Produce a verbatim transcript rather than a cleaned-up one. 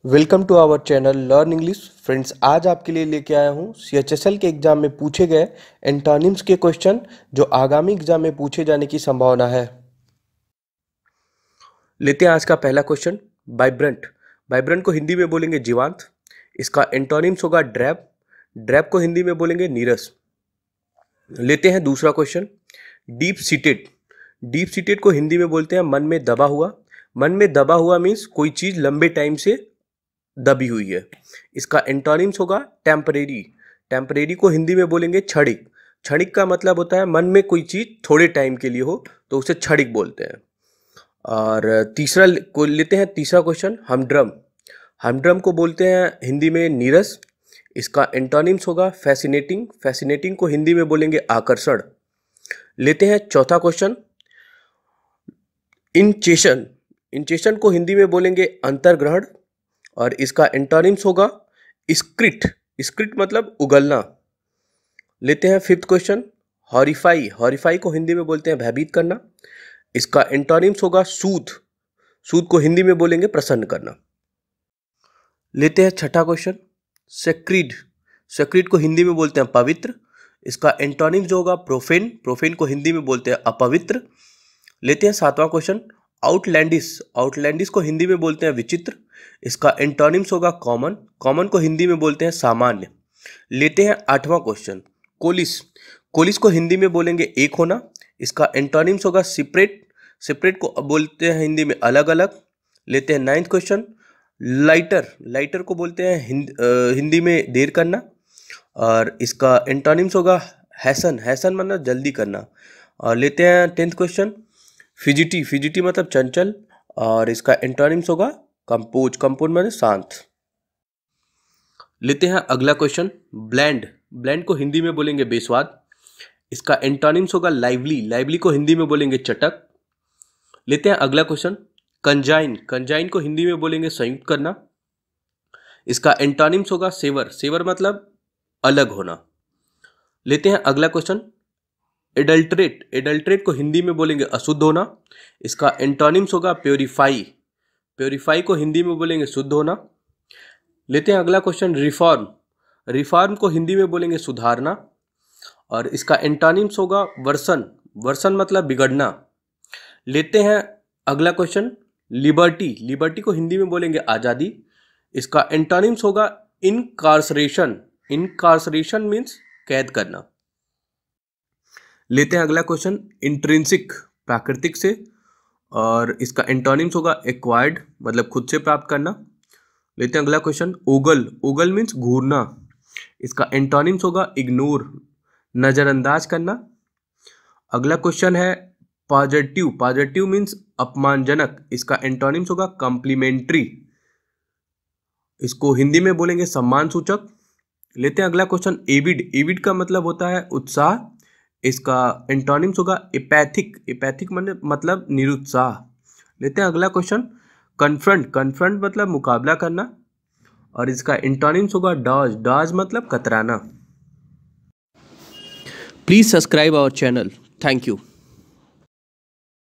Welcome to our channel learn English. Friends, आज आपके लिए लेके आया हूँ सी एच एस एल के एग्जाम में पूछे गए एंटोनिम्स के क्वेश्चन जो आगामी एग्जाम में पूछे जाने की संभावना है। लेते हैं आज का पहला क्वेश्चन। वाइब्रेंट। वाइब्रेंट को हिंदी में बोलेंगे जीवांत। इसका एंटोनिम्स होगा ड्रैप। ड्रैप को हिंदी में बोलेंगे नीरस। लेते हैं दूसरा question. Deep seated. Deep seated को हिंदी में बोलते हैं मन में दबा हुआ। मन में दबा हुआ मीन्स कोई चीज लंबे टाइम से दबी हुई है। इसका एंटोनिम्स होगा टेम्परेरी। टेम्परेरी को हिंदी में बोलेंगे क्षणिक। क्षणिक का मतलब होता है मन में कोई चीज थोड़े टाइम के लिए हो तो उसे क्षणिक बोलते हैं। और तीसरा को लेते हैं तीसरा क्वेश्चन। हमड्रम। हमड्रम को बोलते हैं हिंदी में नीरस। इसका एंटोनिम्स होगा फैसिनेटिंग। फैसिनेटिंग को हिंदी में बोलेंगे आकर्षण। लेते हैं चौथा क्वेश्चन। इंचेशन। इंचेशन को हिंदी में बोलेंगे अंतर्ग्रहण और इसका एंटोनिम्स होगा स्क्रिट। स्क्रिट मतलब उगलना। लेते हैं फिफ्थ क्वेश्चन। हॉरिफाई। हॉरिफाई को हिंदी में बोलते हैं भयभीत करना। इसका एंटोनिम्स होगा सूद। सूद को हिंदी में बोलेंगे प्रसन्न करना। लेते हैं छठा क्वेश्चन। सेक्रीड। सेक्रीड को हिंदी में बोलते हैं पवित्र। इसका एंटोनिम्स होगा प्रोफेन। प्रोफेन को हिंदी में बोलते हैं अपवित्र। लेते हैं सातवां क्वेश्चन। आउटलैंडिस। आउटलैंडिस को हिंदी में बोलते हैं विचित्र। इसका एंटोनिम्स होगा कॉमन। कॉमन को हिंदी में बोलते हैं सामान्य। लेते हैं आठवां क्वेश्चन। कोलिस। कोलिस को हिंदी में बोलेंगे एक होना। इसका एंटोनिम्स होगा सेपरेट। सेपरेट को बोलते हैं हिंदी में अलग अलग। लेते हैं नाइन्थ क्वेश्चन। लाइटर। लाइटर को बोलते हैं हिंद, आ, हिंदी में देर करना और इसका एंटोनिम्स होगा हैसन। हैसन मतलब जल्दी करना। और लेते हैं टेंथ क्वेश्चन। फिजिटी। फिजिटी मतलब चंचल और इसका एंटोनिम्स होगा कंपोज। कंपोज मतलब शांत। लेते हैं अगला क्वेश्चन। ब्लैंड। ब्लैंड को हिंदी में बोलेंगे बेस्वाद। इसका एंटोनिम्स होगा लाइवली। लाइवली को हिंदी में बोलेंगे चटक। लेते हैं अगला क्वेश्चन। कंजाइन। कंजाइन को हिंदी में बोलेंगे संयुक्त करना। इसका एंटोनिम्स होगा सेवर। सेवर मतलब अलग होना। लेते हैं अगला क्वेश्चन। एडल्ट्रेट। एडल्ट्रेट को हिंदी में बोलेंगे अशुद्ध होना। इसका एंटोनिम्स होगा प्योरीफाई। प्योरीफाई को हिंदी में बोलेंगे शुद्ध होना। लेते हैं अगला क्वेश्चन। रिफॉर्म। रिफॉर्म को हिंदी में बोलेंगे सुधारना और इसका एंटोनिम्स होगा वर्सन। वर्सन मतलब बिगड़ना। लेते हैं अगला क्वेश्चन। लिबर्टी। लिबर्टी को हिंदी में बोलेंगे आज़ादी। इसका एंटोनिम्स होगा इनकार्सरेशन। इनकार्सरेशन मीन्स कैद करना। लेते हैं अगला क्वेश्चन। इंट्रिंसिक प्राकृतिक से और इसका एंटोनिम्स होगा एक्वायर्ड मतलब खुद से प्राप्त करना। लेते हैं अगला क्वेश्चन। ओगल। ओगल मीन्स घूरना। इसका एंटोनिम्स होगा इग्नोर नजरअंदाज करना। अगला क्वेश्चन है पॉजिटिव। पॉजिटिव मीन्स अपमानजनक। इसका एंटोनिम्स होगा कॉम्प्लीमेंट्री। इसको हिंदी में बोलेंगे सम्मान सूचक। लेते हैं अगला क्वेश्चन। एविड। एविड का मतलब होता है उत्साह। इसका एंटोनिम्स होगा एपैथिक। एपैथिक मतलब निरुत्साह। लेते हैं अगला क्वेश्चन। कन्फ्रंट। कन्फ्रंट मतलब मुकाबला करना और इसका एंटोनिम्स होगा डॉज। डॉज मतलब कतराना। Please subscribe our channel. Thank you.